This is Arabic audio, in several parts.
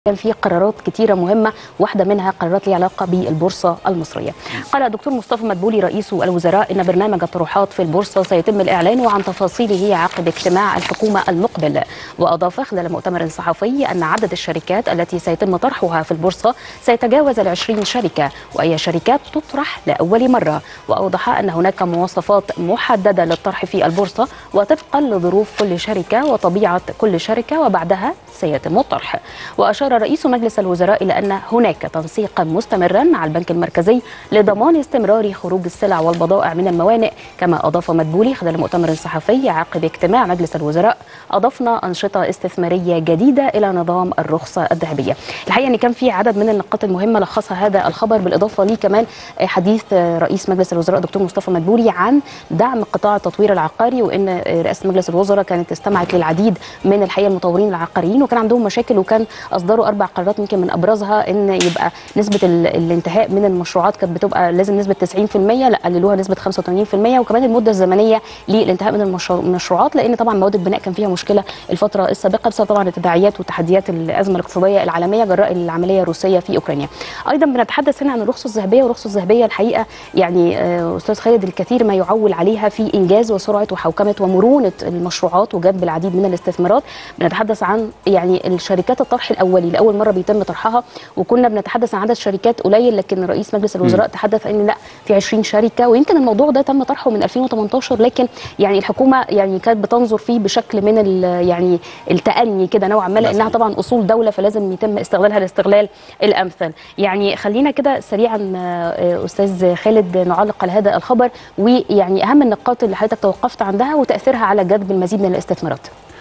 كان في قرارات كتيرة مهمة، واحدة منها قرارات ليها علاقة بالبورصة المصرية. قال الدكتور مصطفى مدبولي رئيس الوزراء إن برنامج الطروحات في البورصة سيتم الإعلان عن تفاصيله عقب اجتماع الحكومة المقبل. وأضاف خلال مؤتمر صحفي أن عدد الشركات التي سيتم طرحها في البورصة سيتجاوز 20 شركة، وأي شركات تطرح لأول مرة. وأوضح أن هناك مواصفات محددة للطرح في البورصة وطبقا لظروف كل شركة وطبيعة كل شركة، وبعدها سيتم الطرح. وأشار رئيس مجلس الوزراء إلى أن هناك تنسيقا مستمرا مع البنك المركزي لضمان استمرار خروج السلع والبضائع من الموانئ. كما أضاف مدبولي خلال مؤتمر صحفي عقب اجتماع مجلس الوزراء: أضفنا أنشطة استثمارية جديدة إلى نظام الرخصة الذهبية. الحقيقة أن كان في عدد من النقاط المهمة لخصها هذا الخبر، بالإضافة لي كمان حديث رئيس مجلس الوزراء دكتور مصطفى مدبولي عن دعم قطاع التطوير العقاري، وأن رئاسة مجلس الوزراء كانت استمعت للعديد من الحقيقة المطورين العقاريين وكان عندهم مشاكل، وكان أصدروا 4 قرارات يمكن من ابرزها ان يبقى نسبه الانتهاء من المشروعات كانت بتبقى لازم نسبه 90%، لا قللوها نسبه 85%، وكمان المده الزمنيه للانتهاء من المشروعات، لان طبعا مواد البناء كان فيها مشكله الفتره السابقه بسبب طبعا التداعيات وتحديات الازمه الاقتصاديه العالميه جراء العمليه الروسيه في اوكرانيا. ايضا بنتحدث هنا عن الرخصه الذهبيه، والرخصه الذهبيه الحقيقه يعني استاذ خالد الكثير ما يعول عليها في انجاز وسرعه وحوكمه ومرونه المشروعات وجذب العديد من الاستثمارات. بنتحدث عن يعني الشركات الطرح الاولي لاول مره بيتم طرحها، وكنا بنتحدث عن عدد شركات قليل، لكن رئيس مجلس الوزراء تحدث ان لا في 20 شركه، ويمكن الموضوع ده تم طرحه من 2018، لكن يعني الحكومه يعني كانت بتنظر فيه بشكل من يعني التأني كده نوعا ما، لانها طبعا اصول دوله فلازم يتم استغلالها الاستغلال الامثل. يعني خلينا كده سريعا استاذ خالد نعلق على هذا الخبر، ويعني اهم النقاط اللي حضرتك توقفت عندها وتاثيرها على جذب المزيد من الاستثمارات.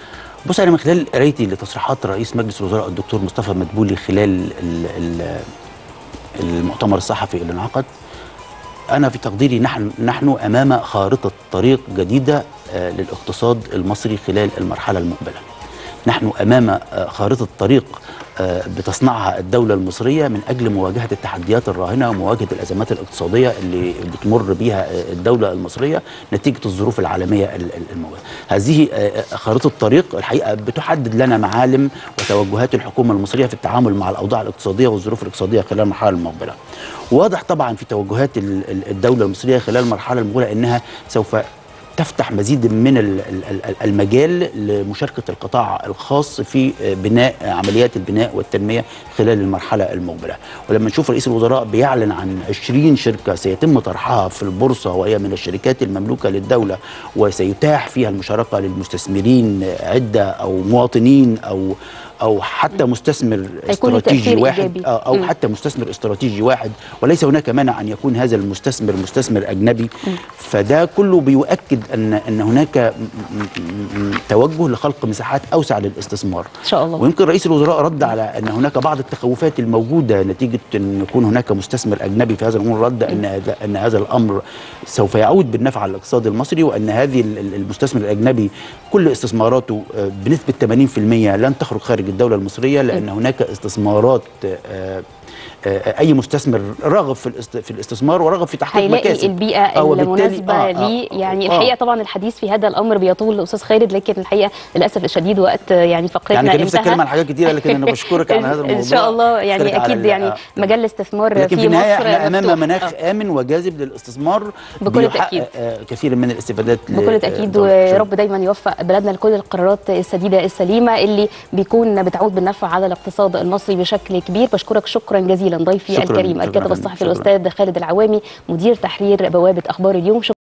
بص، انا من خلال قرايتي لتصريحات رئيس مجلس الوزراء الدكتور مصطفى مدبولي خلال المؤتمر الصحفي اللي انعقد، انا في تقديري نحن امام خارطه طريق جديده للاقتصاد المصري خلال المرحله المقبله. نحن امام خارطه طريق بتصنعها الدولة المصرية من أجل مواجهة التحديات الراهنة ومواجهة الأزمات الاقتصادية اللي بتمر بها الدولة المصرية نتيجة الظروف العالمية الموجودة. هذه خارطة طريق الحقيقة بتحدد لنا معالم وتوجهات الحكومة المصرية في التعامل مع الأوضاع الاقتصادية والظروف الاقتصادية خلال المرحلة المقبلة. واضح طبعا في توجهات الدولة المصرية خلال المرحلة المقبلة أنها سوف تفتح مزيد من المجال لمشاركة القطاع الخاص في بناء عمليات البناء والتنمية خلال المرحلة المقبلة. ولما نشوف رئيس الوزراء بيعلن عن 20 شركة سيتم طرحها في البورصة، وهي من الشركات المملوكة للدولة وسيتاح فيها المشاركة للمستثمرين عدة أو مواطنين أو حتى مستثمر استراتيجي واحد أو حتى مستثمر استراتيجي واحد، وليس هناك مانع أن يكون هذا المستثمر مستثمر أجنبي. فده كله بيؤكد أن هناك توجه لخلق مساحات أوسع للاستثمار إن شاء الله. ويمكن رئيس الوزراء رد على أن هناك بعض التخوفات الموجودة نتيجة أن يكون هناك مستثمر أجنبي في هذا الأمر، رد أن هذا الأمر سوف يعود بالنفع على الاقتصاد المصري، وأن هذه المستثمر الأجنبي كل استثماراته بنسبة 80% لن تخرج خارج الدولة المصرية، لأن هناك استثمارات أي مستثمر راغب في الاستثمار وراغب في تحقيق مكاسب، هيلاقي البيئة المناسبة ليه. يعني الحقيقة طبعا الحديث في هذا الأمر بيطول أستاذ خالد، لكن الحقيقة للأسف الشديد وقت يعني فقرتنا يعني كان نفسي أتكلم عن حاجات كتيرة، لكن أنا بشكرك على هذا الموضوع. إن شاء الله يعني أكيد يعني مجال الاستثمار في مصر، لكن في النهاية احنا أمام مناخ آمن وجاذب للاستثمار بكل تأكيد، كثير من الاستفادات بكل تأكيد. ويا رب دايما يوفق بلدنا لكل القرارات السديدة السليمة اللي بيكون بتعود بالنفع على الاقتصاد المصري بشكل كبير. بشكرك شكرا جزيلا ضيفي الكريم الكاتب الصحفي الأستاذ خالد العوامي، مدير تحرير بوابة أخبار اليوم.